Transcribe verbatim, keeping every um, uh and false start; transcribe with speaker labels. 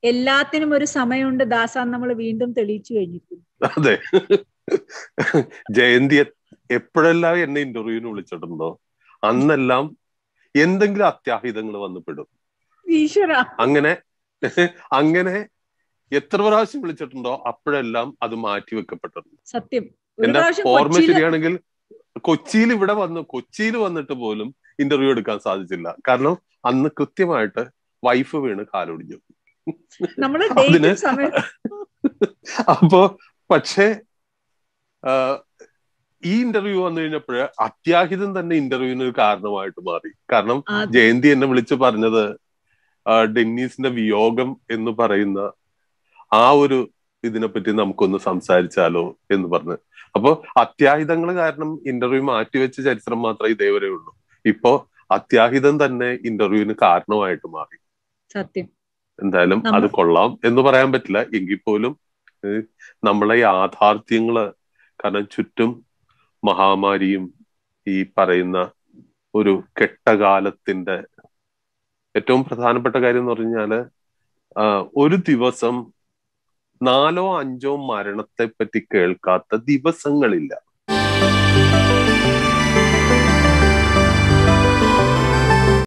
Speaker 1: എല്ലാത്തിനും ഒരു സമയമുണ്ട് ദാസ, നമ്മൾ വീണ്ടും തെളിയിച്ചു കഴിഞ്ഞിരിക്കുന്നു.
Speaker 2: അതെ, ജയന്തി എപ്പോഴെല്ലാം എന്നെ ഇന്റർവ്യൂവിന് വിളിച്ചിട്ടുണ്ടോ അന്നെല്ലാം എന്തെങ്കിലും അത്യാഹിതങ്ങൾ വന്നുപെടും.
Speaker 1: ഈശ്വര,
Speaker 2: അങ്ങനെ അങ്ങനെ എത്ര പ്രാവശ്യം വിളിച്ചിട്ടുണ്ടോ അപ്പോഴെല്ലാം അത് മാറ്റി വെക്കപ്പെട്ടിട്ടുണ്ട്.
Speaker 1: സത്യം. ഒരു
Speaker 2: എന്റെ
Speaker 1: പ്രാവശ്യം
Speaker 2: ഓർമ്മ
Speaker 1: കൊച്ചിയില്
Speaker 2: ശരിയാണെങ്കിൽ കൊച്ചിയിൽ ഇവിടെ വന്ന് കൊച്ചിയിൽ വന്നിട്ട് പോലും ഇന്റർവ്യൂ എടുക്കാൻ സാധിച്ചില്ല. കാരണം അന്ന് കൃത്യമായിട്ട് വൈഫ് വീണ് കാലൊടിഞ്ഞു.
Speaker 1: നമ്മള്
Speaker 2: അതിന്
Speaker 1: ഡേറ്റും സമയം
Speaker 2: അപ്പോ പക്ഷേ ഈ ഇന്റർവ്യൂ വന്നു കഴിഞ്ഞപ്പോഴ് അത്യാഹിതം തന്നെ ഇന്റർവ്യൂവിന് ഒരു കാരണമായിട്ട് മാറി. കാരണം
Speaker 1: അത്
Speaker 2: ജയന്തി എന്നെ വിളിച്ചു പറഞ്ഞത് ഡെന്നീസിന്റെ വിയോഗം എന്ന് പറയുന്ന ആ ഒരു ഇതിനെപ്പറ്റി നമുക്കൊന്ന് സംസാരിച്ചാലോ എന്ന് പറഞ്ഞ്. അപ്പോ അത്യാഹിതങ്ങൾ കാരണം ഇന്റർവ്യൂ മാറ്റിവെച്ച ചരിത്രം മാത്രമേ ഇതേവരെ ഉള്ളൂ. ഇപ്പോ അത്യാഹിതം തന്നെ ഇന്റർവ്യൂവിന് കാരണമായിട്ട് മാറി.
Speaker 1: സത്യം.
Speaker 2: എന്തായാലും അത്
Speaker 1: നമ്മ
Speaker 2: കൊള്ളാം എന്ന് പറയാൻ പറ്റില്ല. എങ്കിൽ പോലും ഏഹ്, നമ്മളെ യാഥാർത്ഥ്യങ്ങള്, കാരണം ചുറ്റും മഹാമാരിയും ഈ പറയുന്ന ഒരു കെട്ടകാലത്തിന്റെ ഏറ്റവും പ്രധാനപ്പെട്ട കാര്യം എന്ന് പറഞ്ഞാല് ആഹ് ഒരു ദിവസം നാലോ അഞ്ചോ മരണത്തെ പറ്റി കേൾക്കാത്ത ദിവസങ്ങളില്ല.